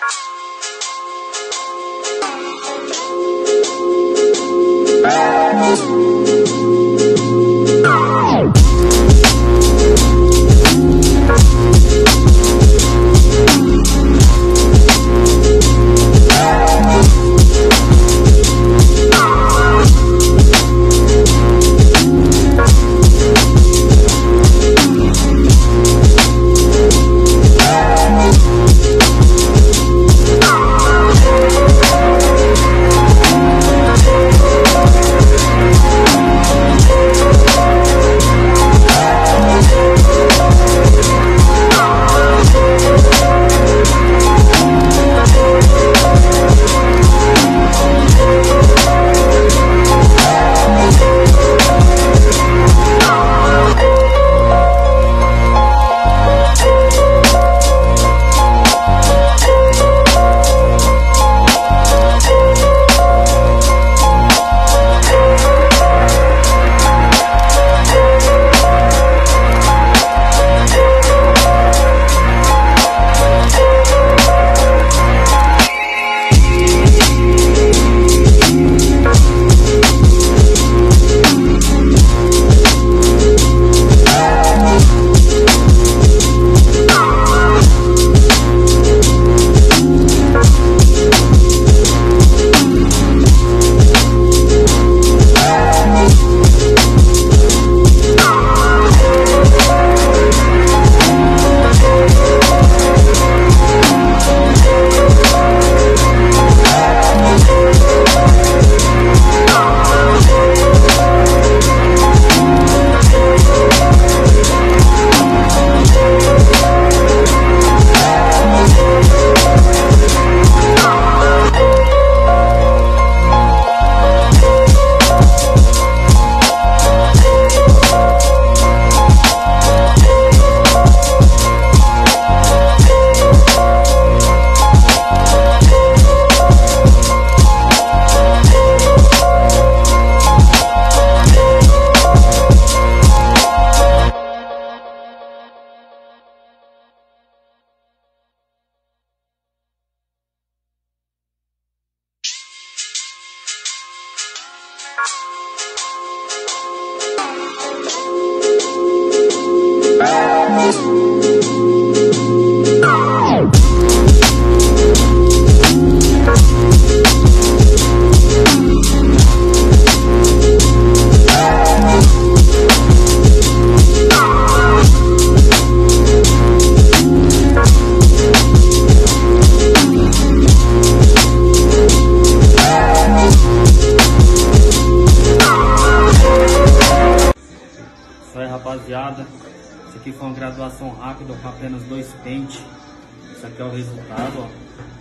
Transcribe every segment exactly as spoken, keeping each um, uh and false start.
Rapaziada, isso aqui foi uma graduação rápida com apenas dois pentes. Isso aqui é o resultado, ó,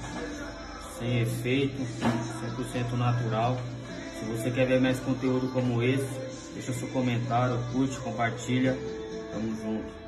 sem efeito, cem por cento natural. Se você quer ver mais conteúdo como esse, deixa seu comentário, curte, compartilha. Tamo junto.